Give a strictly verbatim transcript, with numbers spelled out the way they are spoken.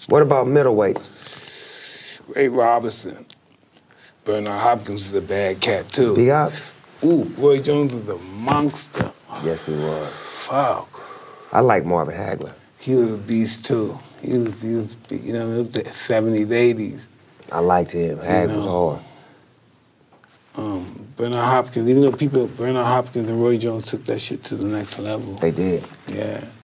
What about middleweights? Ray Robinson. Bernard Hopkins is a bad cat, too. Big Ops? Ooh, Roy Jones is a monster. Yes, he was. Fuck. I like Marvin Hagler. He was a beast, too. He was, he was you know, it was the seventies, eighties. I liked him. Hag was hard. Um, Bernard Hopkins, even though people, Bernard Hopkins and Roy Jones took that shit to the next level. They did. Yeah.